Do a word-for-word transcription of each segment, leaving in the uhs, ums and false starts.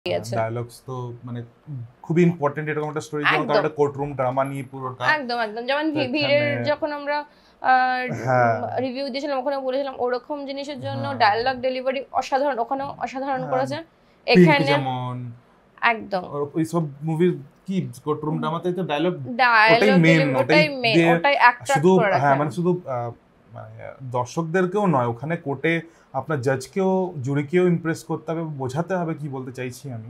Dialogues তো মানে খুব ইম্পর্টেন্ট এরকম একটা স্টোরি যেমন তার একটা কোর্ট রুম ড্রামা নিয়ে পুরোটা একদম একদম যেমন ভিড়ের যখন আমরা রিভিউ দিয়েছিলাম ওখানে বলেছিলাম ওরকম জিনিসের জন্য ডায়ালগ ডেলিভারি অসাধারণ, ওখানেও অসাধারণ করেছে। এখানে যেমন একদম ওই সব মুভির কি কোর্ট রুম ড্রামাতে তো ডায়ালগ ওটাই মেইন, ওটাই মেইন, ওটাই অ্যাট্রাক্ট করে রাখে। হ্যাঁ মানে শুধু মানে দর্শকদেরকেও নয়, ওখানে কোর্টে আপনার জাজকেও জুরিকেও ইমপ্রেস করতে হবে, বোঝাতে হবে কি বলতে চাইছি আমি।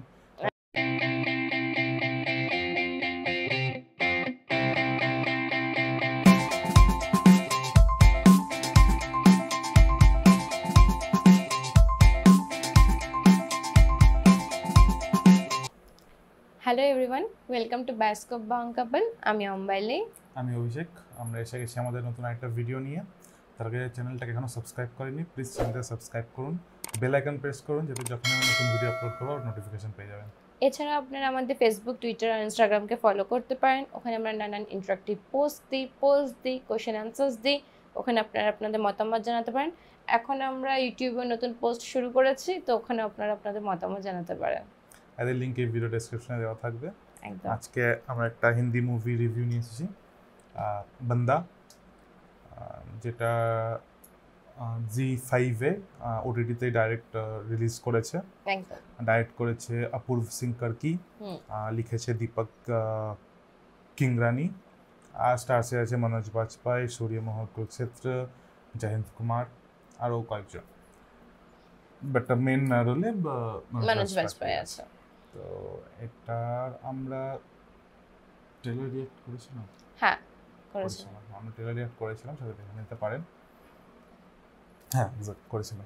Hello everyone, welcome to bioscope bong couple. আমি অম্বাইলি, আমি অভিষেক। আমরা এসে গেছি আমাদের নতুন একটা ভিডিও নিয়ে। তার আগে চ্যানেলটাকে এখনো সাবস্ক্রাইব করেনি, প্লিজ চ্যানেলটা সাবস্ক্রাইব করুন, বেল আইকন প্রেস করুন, যাতে যখন আমি নতুন ভিডিও আপলোড করব নোটিফিকেশন পেয়ে যাবেন। এছাড়া আপনারা আমাদের ফেসবুক, টুইটার আর ইনস্টাগ্রামকে ফলো করতে পারেন। ওখানে আমরা নানান ইন্টারাক্টিভ পোস্ট দিই, পোস্ট দিই, কোয়েশ্চেন অ্যান্সার্স দিই। ওখানে আপনারা আপনাদের মতামত জানাতে পারেন। এখন আমরা ইউটিউবে নতুন পোস্ট শুরু করেছি, তো ওখানে আপনারা আপনাদের মতামত জানাতে পারেন। এর লিংক এই ভিডিও ডেসক্রিপশনে দেওয়া থাকবে। একদম। আজকে আমরা একটা হিন্দি মুভি রিভিউ নিয়ে এসেছি, বান্দা, যেটা জি ফাইভে ওটিটিতে ডাইরেক্ট রিলিজ করেছে। একদম। ডাইরেক্ট করেছে অপূর্ব সিং কার্কি, লিখেছে দীপক কিংরানি, আর স্টারসে আছে মনোজ বাজপেয়ী, সূর্য মহাকুরক্ষেত্র, জয়ন্ত কুমার, আরও কয়েকজন। বাট মেন রোলে মনোজ বাজপেয়ী আছে। তো এটার আমরা ট্রেলার রিঅ্যাক্ট করেছিলাম। হ্যাঁ করেছিলাম, আমরা ট্রেলার রিঅ্যাক্ট করেছিলাম, সেটা দেখে নিতে পারেন। হ্যাঁ এক্সাক্ট করেছিলাম।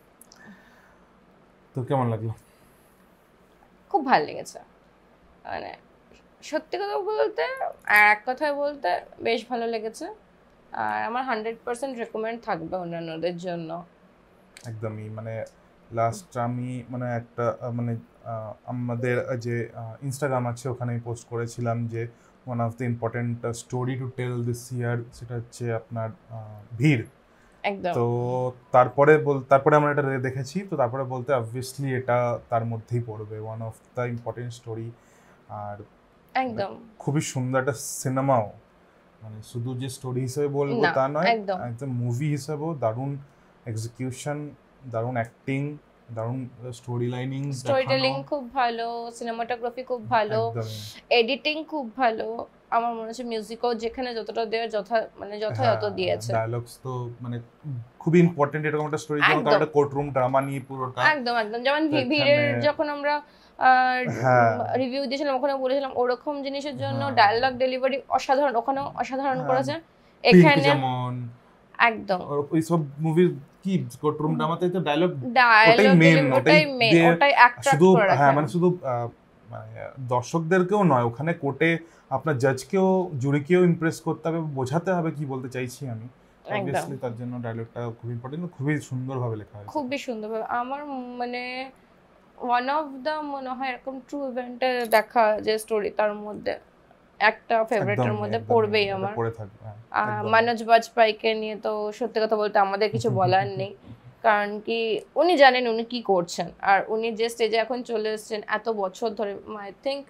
তো কেমন লাগলো? খুব ভালো লেগেছে, মানে সত্যি কথা বলতে আর এক কথায় বলতে বেশ ভালো লেগেছে। আর আমার হান্ড্রেড পার্সেন্ট রেকমেন্ড থাকবে অন্যান্যদের জন্য। একদমই, মানে লাস্ট আমি মানে একটা মানে আমাদের যে ইনস্টাগ্রাম আছে ওখানে আমি পোস্ট করেছিলাম যে one of the important story to tell this year, সেটা হচ্ছে আপনার ভিড়। একদম। তো তারপরে বল তারপরে আমরা এটা দেখেছি, তো তারপরে বলতে অবভিয়াসলি এটা তার মধ্যেই পড়বে, one of the important story. আর একদম খুবই সুন্দর একটা সিনেমাও, মানে শুধু যে স্টোরি হিসেবে বলবো তা নয়, একদম মুভি হিসেবেও দারুণ এক্সিকিউশন, দারুণ অ্যাক্টিং, দারুণ স্টোরি লাইনিং, স্টোরি টেলিং খুব ভালো, সিনেমাটোগ্রাফি খুব ভালো, এডিটিং খুব ভালো। আমার মনে হচ্ছে মিউজিকও যেখানে যতটা দেওয়ার যথা মানে যথাযথ দিয়েছে। ডায়ালগস তো মানে খুব ইম্পর্টেন্ট এরকম একটা স্টোরি যেমন তার একটা কোর্ট রুম ড্রামা নিয়ে পুরোটা। একদম একদম যেমন ভিড়ের যখন আমরা রিভিউ দিয়েছিলাম ওখানে বলেছিলাম ওরকম জিনিসের জন্য ডায়ালগ ডেলিভারি অসাধারণ, ওখানেও অসাধারণ করেছে। এখানে যেমন একদম ওই সব মুভির কি কোর্ট রুম ড্রামাতে তো ডায়ালগ ওটাই মেইন, ওটাই মেইন, ওটাই অ্যাট্রাক্ট করে রাখে। হ্যাঁ মানে শুধু মানে দর্শকদেরকেও নয়, ওখানে কোর্টে আপনার জাজকেও জুরিকেও ইমপ্রেস করতে হবে, বোঝাতে হবে কি বলতে চাইছি আমি। অবভিয়াসলি তার জন্য ডায়লগটা খুব ইম্পর্টেন্ট, খুবই সুন্দরভাবে লেখা হয়েছে, খুবই সুন্দরভাবে। আমার মানে ওয়ান অফ দ্য মনে হয় এরকম ট্রু ইভেন্টে দেখা যে স্টোরি, তার মধ্যে একটা ফেভারিটের মধ্যে পড়বেই আমার। মনোজ বাজপেয়ীকে নিয়ে তো সত্যি কথা বলতে আমাদের কিছু বলার নেই, কারণ কি উনি জানেন উনি কি করছেন। আর উনি যে স্টেজে এখন চলে এসেছেন এত বছর ধরে, আই থিঙ্ক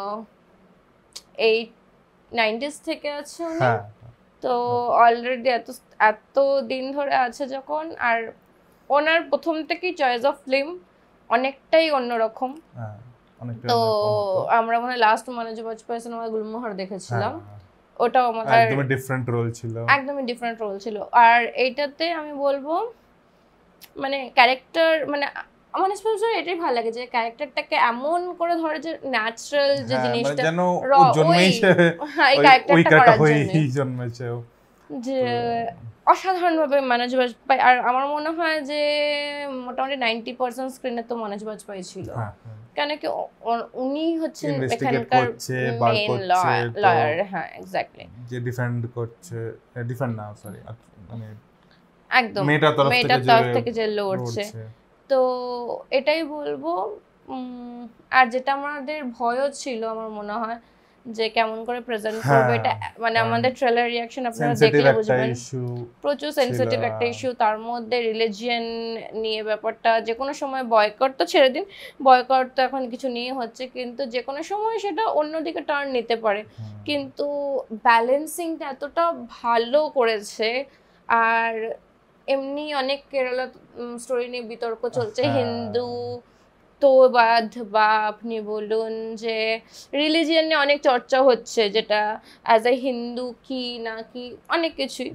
এইট নাইনটিস থেকে আছে উনি, তো অলরেডি এত এত দিন ধরে আছে যখন। আর ওনার প্রথম থেকেই চয়েস অফ ফিল্ম অনেকটাই অন্যরকম। তো আমরা মনে হয় লাস্ট মনোজ বাজপেয়ী সিনেমা গুলমোহর দেখেছিলাম, ওটাও আমাদের একদমই ডিফারেন্ট রোল ছিল, একদমই ডিফারেন্ট রোল ছিল। আর এইটাতে আমি বলবো মানে ক্যারেক্টার মানে আমার স্পেশালি এটাই ভালো লাগে যে ক্যারেক্টারটাকে এমন করে ধরে যে ন্যাচারাল যে জিনিসটা যেন ও জন্মেইছে এই ক্যারেক্টারটা করার জন্যই জন্মেছে যে অসাধারণভাবে মনোজ বাজপেয়ী। আর আমার মনে হয় যে মোটামুটি নাইনটি পার্সেন্ট স্ক্রিনে তো মনোজ বাজপেয়ী ছিল, কেন কি উনি হচ্ছেন এখানকার মেইন লয়ার। হ্যাঁ এক্স্যাক্টলি, যে ডিফেন্ড করছে, ডিফেন্ড না সরি মানে একদম মেয়েটার তরফ থেকে যে লড়ছে। তো এটাই বলবো। আর যেটা আমাদের ভয়ও ছিল আমার মনে হয় যে কেমন করে প্রেজেন্ট করবে এটা, মানে আমাদের ট্রেলার রিঅ্যাকশন আপনারা দেখলে বুঝবেন প্রচুর সেনসিটিভ একটা ইস্যু, তার মধ্যে রিলিজিয়ন নিয়ে ব্যাপারটা, যে কোনো সময় বয়কট তো ছেড়ে দিন, বয়কট তো এখন কিছু নিয়ে হচ্ছে, কিন্তু যে কোনো সময় সেটা অন্যদিকে টার্ন নিতে পারে, কিন্তু ব্যালেন্সিংটা এতটা ভালো করেছে। আর এমনি অনেক কেরালা স্টোরি নিয়ে বিতর্ক চলছে, হিন্দু তোবাদ বা আপনি বলুন যে রিলিজিয়ন নিয়ে অনেক চর্চা হচ্ছে, যেটা অ্যাজ এ হিন্দু কি না কি অনেক কিছুই,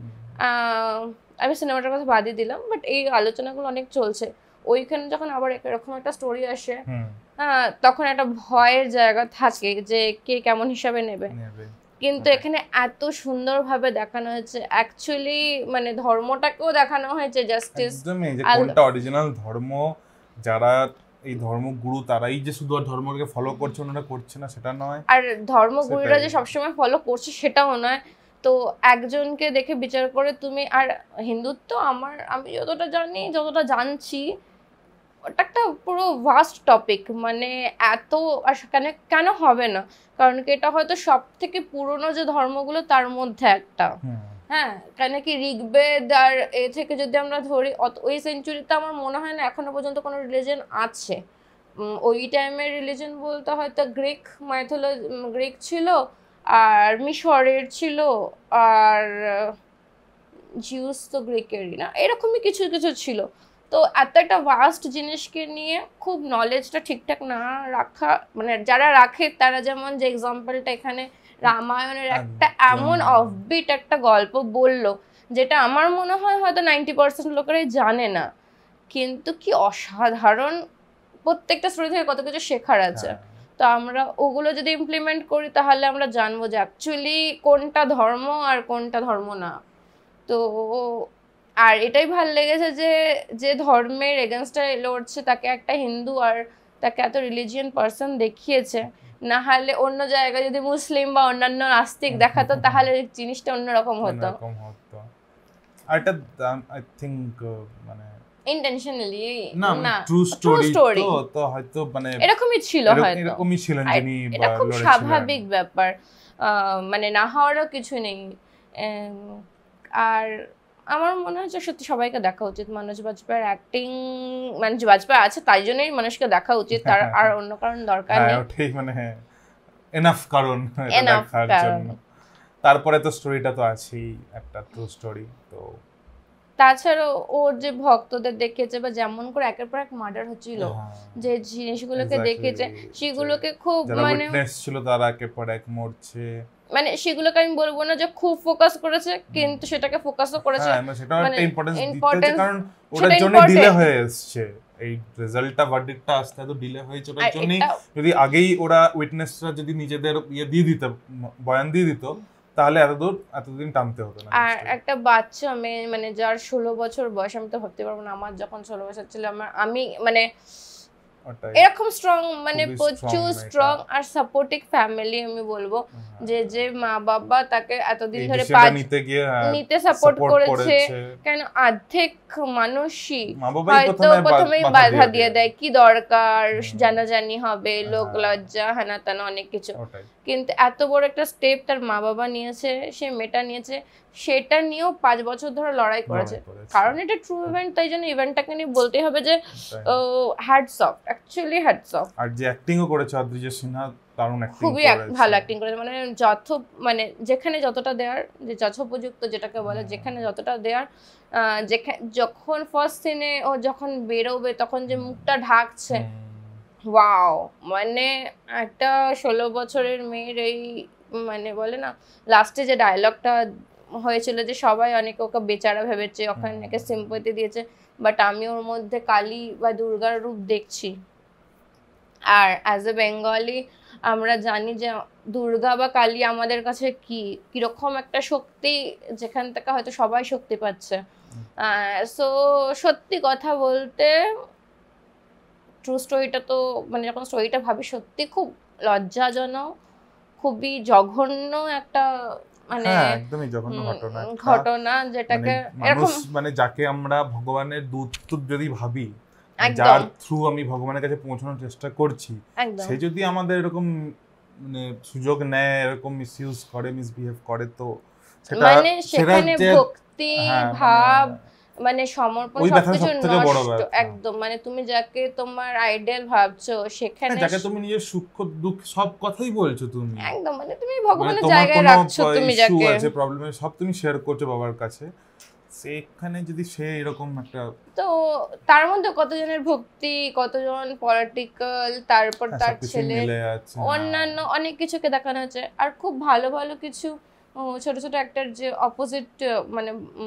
আমি সিনেমাটার কথা বাদই দিলাম, বাট এই আলোচনাগুলো অনেক চলছে। ওইখানে যখন আবার এরকম একটা স্টোরি আসে, হ্যাঁ, তখন একটা ভয়ের জায়গা থাকে যে কে কেমন হিসাবে নেবে, কিন্তু এখানে এত সুন্দরভাবে দেখানো হয়েছে অ্যাকচুয়ালি, মানে ধর্মটাকেও দেখানো হয়েছে, জাস্টিস, একদমই যে কোনটা অরিজিনাল ধর্ম, যারা এই ধর্মগুরু তারাই যে শুধু ধর্মকে ফলো করছে, ওনারা করছে না সেটা নয়, আর ধর্মগুরুরা যে সবসময় ফলো করছে সেটাও নয়। তো একজনকে দেখে বিচার করে তুমি, আর হিন্দুত্ব আমার আমি যতটা জানি যতটা জানছি ওটা একটা পুরো ভাস্ট টপিক, মানে এত আর কেন কেন হবে না, কারণ কি এটা হয়তো সব থেকে পুরনো যে ধর্মগুলো তার মধ্যে একটা, হ্যাঁ, কেন কি ঋগ্বেদ আর এ থেকে যদি আমরা ধরি, ওই সেঞ্চুরিতে আমার মনে হয় না এখনো পর্যন্ত কোনো রিলিজন আছে। ওই টাইমের রিলিজন বলতে হয়তো গ্রিক মাইথোলজি, গ্রিক ছিল, আর মিশরের ছিল, আর জিউস তো গ্রিকেরই না, এরকমই কিছু কিছু ছিল। তো এত একটা ভাস্ট জিনিসকে নিয়ে খুব নলেজটা ঠিকঠাক না রাখা, মানে যারা রাখে তারা, যেমন যে এক্সাম্পলটা এখানে রামায়ণের একটা এমন অফবিট একটা গল্প বললো, যেটা আমার মনে হয় হয়তো নাইনটি পার্সেন্ট লোকেরাই জানে না, কিন্তু কি অসাধারণ, প্রত্যেকটা স্টোরি থেকে কত কিছু শেখার আছে। তো আমরা ওগুলো যদি ইমপ্লিমেন্ট করি তাহলে আমরা জানবো যে অ্যাকচুয়ালি কোনটা ধর্ম আর কোনটা ধর্ম না। তো আর এটাই ভাল লেগেছে যে যে ধর্মের এগেনস্টে লড়ছে তাকে একটা হিন্দু আর তাকে এত রিলিজিয়ান পার্সন দেখিয়েছে, না হলে অন্য জায়গায় যদি মুসলিম বা অন্যান্য নাস্তিক দেখাতো তাহলে জিনিসটা অন্যরকম হতো। আর এটা আই থিংক মানে ইন্টেনশনালি না, ট্রু স্টোরি তো তো হয়তো মানে এরকমই ছিল, হয়তো এরকমই ছিলেন যিনি, এটা খুব স্বাভাবিক ব্যাপার, মানে না হওয়ারও কিছু নেই। আর আমার মনে হচ্ছে সত্যি সবাইকে দেখা উচিত, মনোজ বাজপেয়ীর অ্যাক্টিং, মনোজ বাজপেয়ী আছে তাই জন্যই মানুষকে দেখা উচিত, তার আর অন্য কারণ দরকার নেই, ঠিক মানে এনাফ কারণ দেখার জন্য। তারপরে তো স্টোরিটা তো আছেই, একটা ট্রু স্টোরি। তো তাছাড়াও ওর যে ভক্তদের দেখেছে বা যেমন করে একের পর এক মার্ডার হচ্ছিল, যে জিনিসগুলোকে দেখেছে সেগুলোকে খুব মানে ছিল, তারা একের পর এক মরছে, মানে সেগুলোকে আমি বলবো না যে খুব ফোকাস করেছে, কিন্তু সেটাকে ফোকাসও করেছে, মানে সেটা একটা ইম্পর্টেন্স দিতে, কারণ ওটার জন্য ডিলে হয়ে আসছে, এই রেজাল্টটা ভার্ডিক্টটা আসতে এত ডিলে হয়েছে, ওটার জন্য যদি আগেই ওরা উইটনেসরা যদি নিজেদের ইয়ে দিয়ে দিত, বয়ান দিয়ে দিত, তাহলে এতদূর এতদিন টানতে হতো না। আর একটা বাচ্চা মেয়ে, মানে যার ষোলো বছর বয়স, আমি তো ভাবতে পারবো না আমার যখন ষোলো বছর ছিল, আমার আমি মানে এরকম স্ট্রং, মানে প্রচুর স্ট্রং আর সাপোর্টিভ ফ্যামিলি আমি বলবো, যে যে মা বাবা তাকে এতদিন ধরে নিতে সাপোর্ট করেছে, কেন অর্ধেক মানুষই হয়তো প্রথমেই বাধা দিয়ে দেয়, কি দরকার, জানাজানি হবে, লোক লজ্জা, হানা তানা অনেক কিছু, কিন্তু এত বড় একটা স্টেপ তার মা বাবা নিয়েছে, সে মেয়েটা নিয়েছে, সেটা নিয়েও পাঁচ বছর ধরে লড়াই করেছে, কারণ এটা ট্রু ইভেন্ট, তাই জন্য ইভেন্টটাকে নিয়ে বলতেই হবে যে hats off, actually hats off. আর যে অ্যাক্টিংও করেছে অদ্রিজা সিনহা, দারুণ অ্যাক্টিং খুবই ভালো অ্যাক্টিং করেছে, মানে যথ মানে যেখানে যতটা দেয়ার, যে যথোপযুক্ত যেটাকে বলে, যেখানে যতটা দেয়ার, যেখানে যখন ফার্স্ট সিনে ও যখন বেরোবে তখন যে মুখটা ঢাকছে, ওয়াও, মানে একটা ষোলো বছরের মেয়ের এই, মানে বলে না লাস্টে যে ডায়লগটা হয়েছিল যে সবাই অনেকে ওকে বেচারা ভেবেছে, ওখানে অনেকে সিম্পথি দিয়েছে, বাট আমি ওর মধ্যে কালী বা দুর্গার রূপ দেখছি। আর অ্যাজ এ বেঙ্গলি আমরা জানি যে দুর্গা বা কালী আমাদের কাছে কি কিরকম একটা শক্তি, যেখান থেকে হয়তো সবাই শক্তি পাচ্ছে। সো সত্যি কথা বলতে ট্রু স্টোরিটা তো, মানে যখন স্টোরিটা ভাবি সত্যি খুব লজ্জাজনক, খুবই জঘন্য একটা, মানে একদমই জঘন্য ঘটনা ঘটনা যেটাকে এরকম, মানে যাকে আমরা ভগবানের দূত যদি ভাবি, যার থ্রু আমি ভগবানের কাছে পৌঁছানোর চেষ্টা করছি, সে যদি আমাদের এরকম মানে সুযোগ নেয়, এরকম মিসইউজ করে, মিসবিহেভ করে, তো সেটা মানে সেখানে ভক্তি ভাব মানে সমর্পণ সবকিছু নষ্ট একদম। মানে তুমি যাকে তোমার আইডল ভাবছো সেখানে যাকে তুমি নিজের সুখ দুঃখ সব কথাই বলছো তুমি একদম, মানে তুমি ভগবানের জায়গায় রাখছো, তুমি যাকে আছে প্রবলেম সব তুমি শেয়ার করছো বাবার কাছে, সেখানে যদি সে এরকম একটা, তো তার মধ্যে কতজনের ভক্তি, কতজন পলিটিক্যাল, তারপর তার ছেলে অন্যান্য অনেক কিছুকে দেখানো হচ্ছে। আর খুব ভালো ভালো কিছু ছোট ছোট অ্যাক্টর যে অপোজিট মানে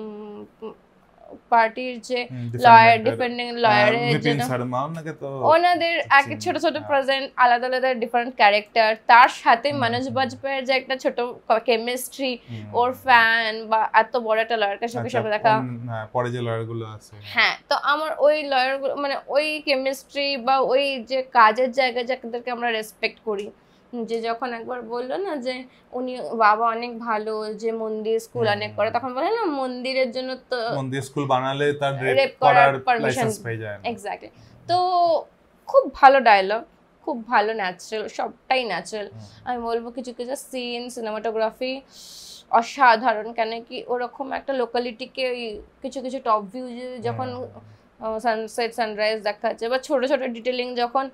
পার্টির যে লয়ার, ডিফেন্ডিং লয়ারের যেটা ওনাদের এক ছোট ছোট প্রেজেন্ট আলাদা আলাদা ডিফারেন্ট ক্যারেক্টার, তার সাথে মনোজ বাজপেয়ীর যে একটা ছোট কেমিস্ট্রি, ওর ফ্যান বা এত বড় একটা লয়ারকে সাথে সাথে দেখা পরে যে লয়ারগুলো আছে, হ্যাঁ, তো আমার ওই লয়ারগুলো মানে ওই কেমিস্ট্রি বা ওই যে কাজের জায়গায় যাদেরকে আমরা রেসপেক্ট করি, যে যখন একবার বললো না যে উনি বাবা অনেক ভালো, যে মন্দির স্কুল অনেক করে, তখন বলে না মন্দিরের জন্য তো মন্দির স্কুল বানালে তার রেপ করার পারমিশন পেয়ে যায়। এক্স্যাক্টলি, তো খুব ভালো ডায়লগ, খুব ভালো ন্যাচারাল, সবটাই ন্যাচারাল। আমি বলবো কিছু কিছু সিন, সিনেমাটোগ্রাফি অসাধারণ। কেন কি ওরকম একটা লোকালিটিকে কিছু কিছু টপ ভিউ যখন সানসেট সানরাইজ দেখাচ্ছে বা ছোট ছোট ডিটেলিং যখন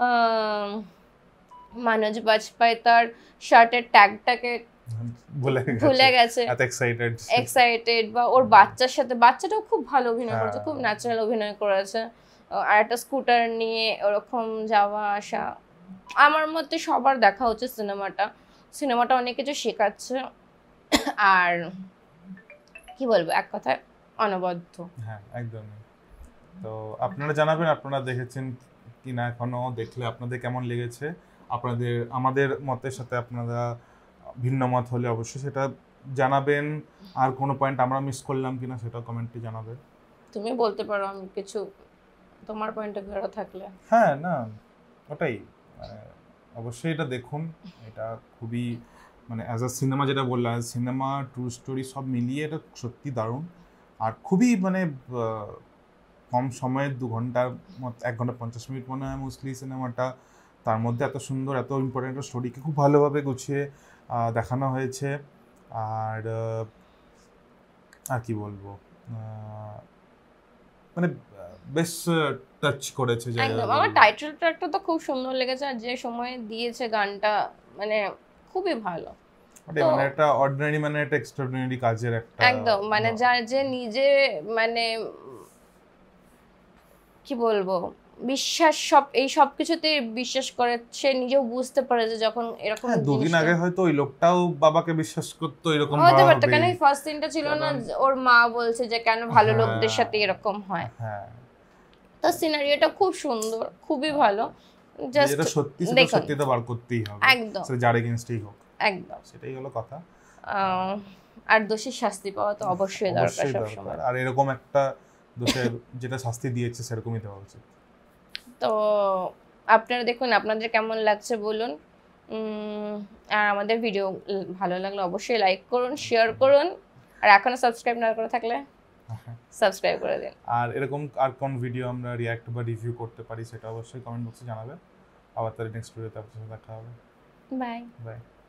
মনোজ বাজপেয়ী তার শার্টের ট্যাগটাকে ভুলে গেছে, এক্সাইটেড, বা ওর বাচ্চার সাথে, বাচ্চাটাও খুব ভালো অভিনয় করেছে, খুব ন্যাচারাল অভিনয় করেছে। আর একটা স্কুটার নিয়ে ওরকম যাওয়া আসা, আমার মতে সবার দেখা উচিত সিনেমাটা। সিনেমাটা অনেক কিছু শেখাচ্ছে, আর কি বলবো, এক কথায় অনবদ্য। হ্যাঁ একদমই। তো আপনারা জানাবেন আপনারা দেখেছেন কিনা, এখনো দেখলে আপনাদের কেমন লেগেছে, আপনাদের আমাদের মতের সাথে আপনারা ভিন্ন মত হলে অবশ্যই সেটা জানাবেন। আর কোনো পয়েন্ট আমরা মিস করলাম কিনা সেটা কমেন্টে জানাবেন। তুমি বলতে পারো আমি কিছু তোমার পয়েন্ট অফ ভিউ থাকলে। হ্যাঁ না ওটাই, মানে অবশ্যই এটা দেখুন, এটা খুবই মানে অ্যাজ আ সিনেমা যেটা বললাম, সিনেমা ট্রু স্টোরি সব মিলিয়ে এটা সত্যি দারুণ। আর খুবই মানে কম সময়ে দু ঘন্টার মতো, এক ঘন্টা পঞ্চাশ মিনিট মনে হয় মোস্টলি সিনেমাটা, তার মধ্যে এত সুন্দর এত ইম্পর্টেন্ট স্টোরিকে খুব ভালোভাবে গুছিয়ে দেখানো হয়েছে। আর আর কি বলবো, মানে বেশ টাচ করেছে। একদম, আমার টাইটেল ট্র্যাকটা তো খুব সুন্দর লেগেছে, আর যে সময়ে দিয়েছে গানটা মানে খুবই ভালো। মানে একটা অর্ডিনারি মানে একটা এক্সট্রাঅর্ডিনারি কাজের একটা একদম, মানে যার যে নিজে মানে কি বলবো বিশ্বাস, সব এই সব কিছুতে বিশ্বাস করে, সে নিজেও বুঝতে পারে যে যখন এরকম দুদিন আগে হয়তো ওই লোকটাও বাবাকে বিশ্বাস করতো, এরকম হতে পারতো। কেন এই ফার্স্ট সিনটা ছিল না, ওর মা বলছে যে কেন ভালো লোকদের সাথে এরকম হয়। হ্যাঁ, তো সিনারিওটা খুব সুন্দর, খুবই ভালো। জাস্ট যেটা সত্যি সেটা সত্যিটা বার করতেই হবে, একদম, সে যার এগেইনস্টই হোক, একদম সেটাই হলো কথা। আর দোষীর শাস্তি পাওয়া তো অবশ্যই দরকার সব সময়, আর এরকম একটা দোষের যেটা শাস্তি দিয়েছে সেরকমই দেওয়া উচিত। তো আপনারা দেখুন, আপনাদের কেমন লাগছে বলুন। আর আমাদের ভিডিও ভালো লাগলে অবশ্যই লাইক করুন, শেয়ার করুন, আর এখনো সাবস্ক্রাইব না করে থাকলে সাবস্ক্রাইব করে দিন। আর এরকম আর কোন ভিডিও আমরা রিঅ্যাক্ট বা রিভিউ করতে পারি সেটা অবশ্যই কমেন্ট বক্সে জানাবেন। আবার তার নেক্সট ভিডিওতে আপনাদের সাথে দেখা হবে। Bye by.